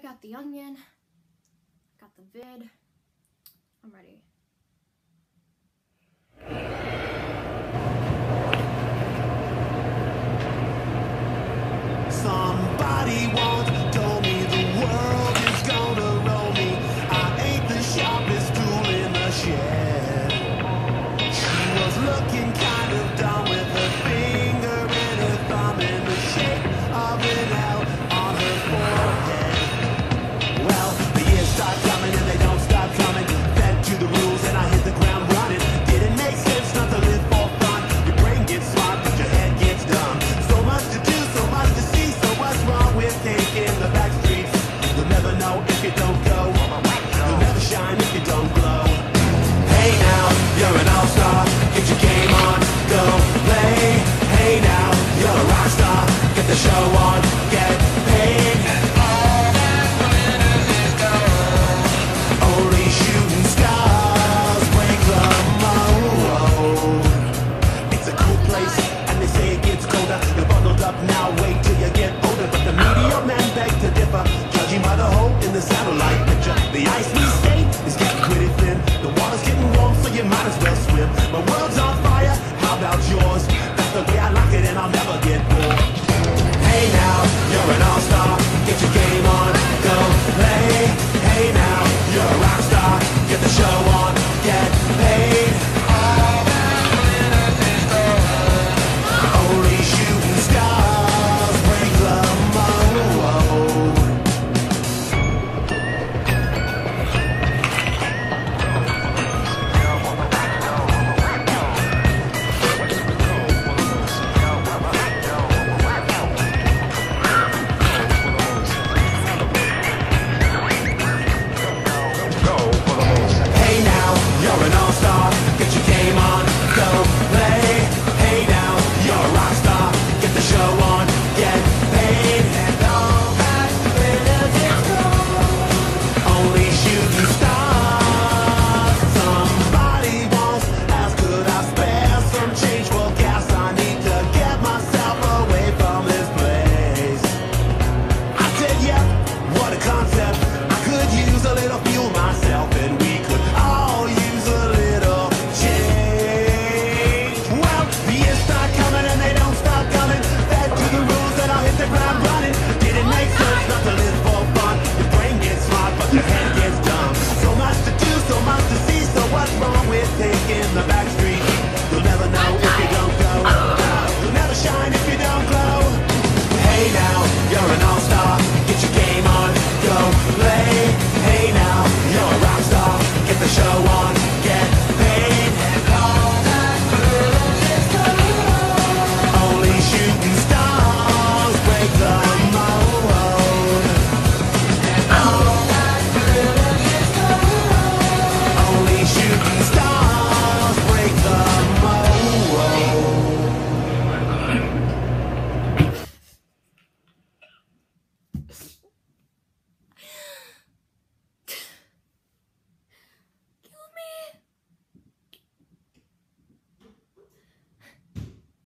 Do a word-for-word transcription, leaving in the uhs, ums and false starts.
check out the Onion. Got the vid. I'm ready. Somebody once told me the world is gonna roll me. I ain't the sharpest tool in the shed. She was looking kind of dumb with her finger and her thumb in the shape of an L on her forehead. Well, the years start coming and they don't stop coming. Fed to the rules and I hit the ground running. Didn't make sense not to live for fun. Your brain gets smart but your head gets dumb. So much to do, so much to see. So what's wrong with taking the back streets? You'll never know if you don't go. You'll never shine if you don't glow. Hey now, you're an all-star. Get your game on, go play. Hey now, you're a rock star. Get the show on, get paid. All that glitters is gold. Only shooting stars break the mold. It's a cool place, and they say it gets colder. You're bundled up now, wait till you get older. But the media men beg to differ, judging by the hole in the satellite picture. The ice we skate is getting pretty thin. The water's getting warm, so you might as well swim. My world's on fire, how about yours? That's the way I like it, and I'll never get bored. Hey now, you're an all-star. Get your game on, go play. Hey now, you're a rock star. Get the show on, get paid. All that glitters is gold. Only shooting stars break the mold. Hey now, you're an all-star. Get your game on, go play. Hey now, you're a rock star. Get the show on, get paid. And all that glitters is gold. Only shooting stars. Somebody once asked, could I spare some change for gas? I need to get myself away from this place. I said, yeah, what a concept. I could use a little fuel myself, and we could all use a little change. Well, the years start coming and they don't stop coming. Fed to the rules and I'll hit the ground running. Didn't make sense not to live for fun. Your brain gets smart but your head gets dumb. So much to do, so much to see. So what's wrong with taking the back street? You'll never know if you don't go. You'll never shine if you don't glow. Hey now, you're an all-star. Get your game on, go play. Hey now, you're a rock star. Get the show on, get paid. And all that glitters is gold. Only shooting stars break the mold. And all that glitters is gold. Only shooting stars break the mold.